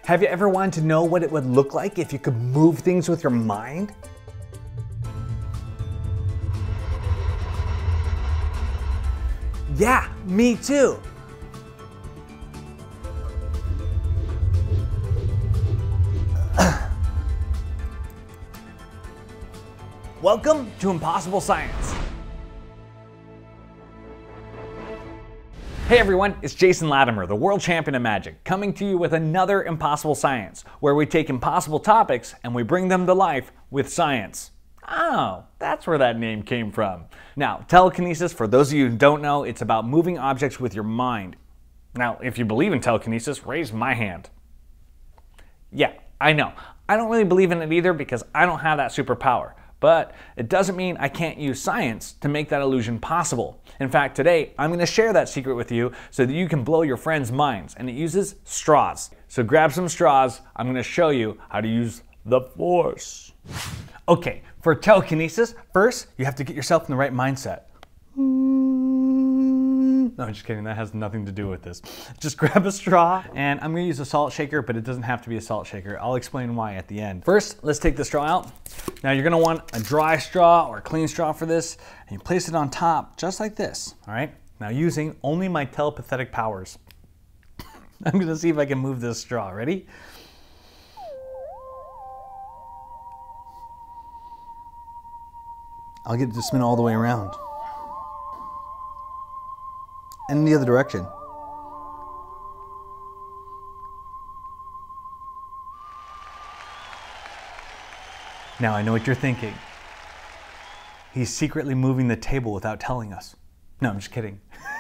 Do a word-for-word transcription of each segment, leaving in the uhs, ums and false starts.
Have you ever wanted to know what it would look like if you could move things with your mind? Yeah, me too. Welcome to Impossible Science. Hey everyone, it's Jason Latimer, the world champion of magic, coming to you with another Impossible Science, where we take impossible topics and we bring them to life with science. Oh, that's where that name came from. Now, telekinesis, for those of you who don't know, it's about moving objects with your mind. Now, if you believe in telekinesis, raise my hand. Yeah, I know. I don't really believe in it either because I don't have that superpower. But it doesn't mean I can't use science to make that illusion possible. In fact, today, I'm gonna share that secret with you so that you can blow your friends' minds, and it uses straws. So grab some straws, I'm gonna show you how to use the force. Okay, for telekinesis, first, you have to get yourself in the right mindset. No, I'm just kidding, that has nothing to do with this. Just grab a straw, and I'm gonna use a salt shaker, but it doesn't have to be a salt shaker. I'll explain why at the end. First, let's take the straw out. Now you're gonna want a dry straw or a clean straw for this, and you place it on top, just like this, all right? Now using only my telepathic powers. I'm gonna see if I can move this straw, ready? I'll get it to spin all the way around. And in the other direction. Now I know what you're thinking. He's secretly moving the table without telling us. No, I'm just kidding.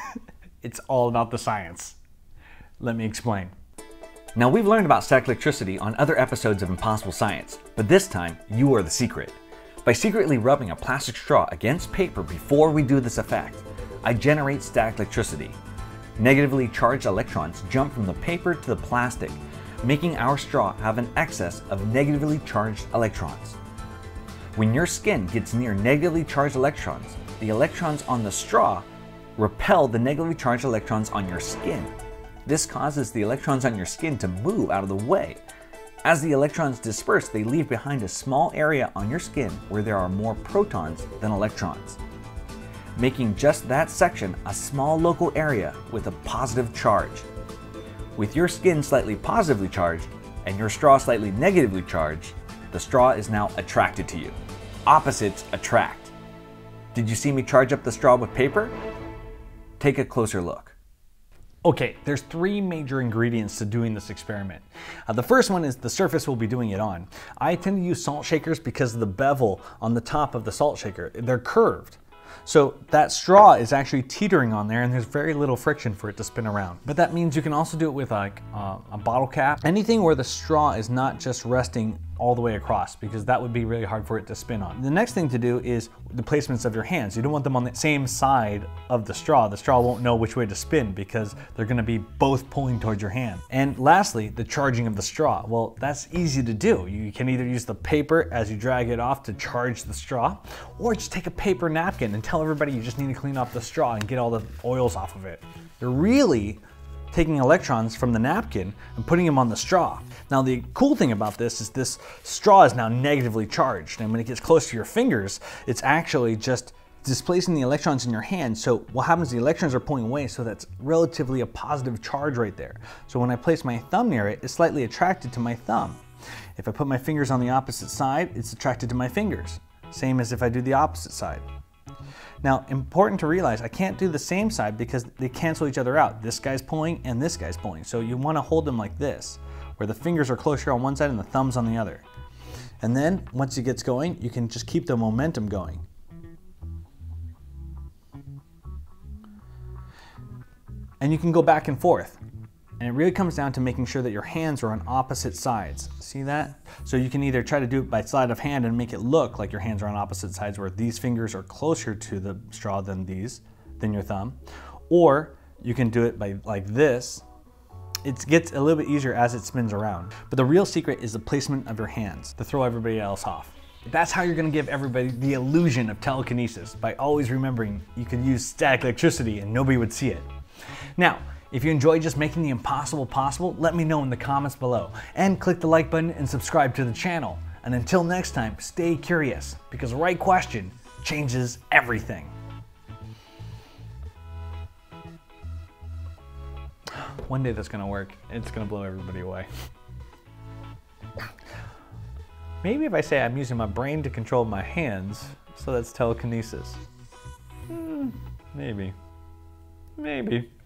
It's all about the science. Let me explain. Now we've learned about static electricity on other episodes of Impossible Science, but this time you are the secret. By secretly rubbing a plastic straw against paper before we do this effect, I generate static electricity. Negatively charged electrons jump from the paper to the plastic, making our straw have an excess of negatively charged electrons. When your skin gets near negatively charged electrons, the electrons on the straw repel the negatively charged electrons on your skin. This causes the electrons on your skin to move out of the way. As the electrons disperse, they leave behind a small area on your skin where there are more protons than electrons, making just that section a small local area with a positive charge. With your skin slightly positively charged and your straw slightly negatively charged, the straw is now attracted to you. Opposites attract. Did you see me charge up the straw with paper? Take a closer look. Okay, there's three major ingredients to doing this experiment. Uh, the first one is the surface we'll be doing it on. I tend to use salt shakers because of the bevel on the top of the salt shaker. They're curved. So that straw is actually teetering on there and there's very little friction for it to spin around. But that means you can also do it with like uh, a bottle cap. Anything where the straw is not just resting all the way across, because that would be really hard for it to spin on. The next thing to do is the placements of your hands. You don't want them on the same side of the straw. The straw won't know which way to spin because they're gonna be both pulling towards your hand. And lastly, the charging of the straw. Well, that's easy to do. You can either use the paper as you drag it off to charge the straw, or just take a paper napkin and tell everybody you just need to clean off the straw and get all the oils off of it. You're really taking electrons from the napkin and putting them on the straw. Now the cool thing about this is this straw is now negatively charged, and when it gets close to your fingers, it's actually just displacing the electrons in your hand. So what happens, the electrons are pulling away, so that's relatively a positive charge right there. So when I place my thumb near it, it's slightly attracted to my thumb. If I put my fingers on the opposite side, it's attracted to my fingers. Same as if I do the opposite side. Now, important to realize, I can't do the same side because they cancel each other out. This guy's pulling and this guy's pulling. So you want to hold them like this, where the fingers are closer on one side and the thumbs on the other. And then once it gets going, you can just keep the momentum going. And you can go back and forth. And it really comes down to making sure that your hands are on opposite sides. See that? So you can either try to do it by sleight of hand and make it look like your hands are on opposite sides, where these fingers are closer to the straw than these, than your thumb. Or you can do it by like this. It gets a little bit easier as it spins around. But the real secret is the placement of your hands to throw everybody else off. That's how you're gonna give everybody the illusion of telekinesis, by always remembering you could use static electricity and nobody would see it. Now, If you enjoy just making the impossible possible, let me know in the comments below. And click the like button and subscribe to the channel. And until next time, stay curious, because the right question changes everything. One day that's gonna work. It's gonna blow everybody away. Maybe if I say I'm using my brain to control my hands, so that's telekinesis. Hmm, maybe. Maybe.